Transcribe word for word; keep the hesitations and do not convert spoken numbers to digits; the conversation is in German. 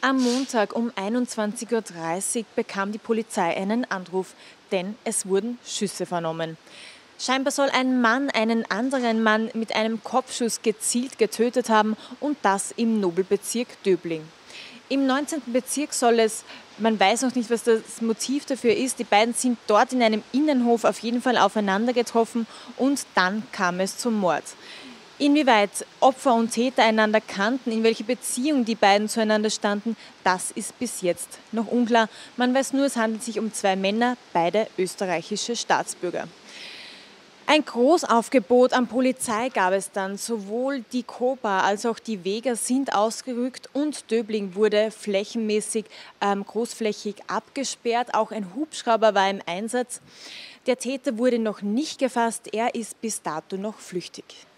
Am Montag um einundzwanzig Uhr dreißig bekam die Polizei einen Anruf, denn es wurden Schüsse vernommen. Scheinbar soll ein Mann einen anderen Mann mit einem Kopfschuss gezielt getötet haben, und das im Nobelbezirk Döbling. Im neunzehnten Bezirk soll es, man weiß noch nicht, was das Motiv dafür ist, die beiden sind dort in einem Innenhof auf jeden Fall aufeinander getroffen und dann kam es zum Mord. Inwieweit Opfer und Täter einander kannten, in welche Beziehung die beiden zueinander standen, das ist bis jetzt noch unklar. Man weiß nur, es handelt sich um zwei Männer, beide österreichische Staatsbürger. Ein Großaufgebot an Polizei gab es dann. Sowohl die Cobra als auch die Vega sind ausgerückt und Döbling wurde flächenmäßig ähm, großflächig abgesperrt. Auch ein Hubschrauber war im Einsatz. Der Täter wurde noch nicht gefasst, er ist bis dato noch flüchtig.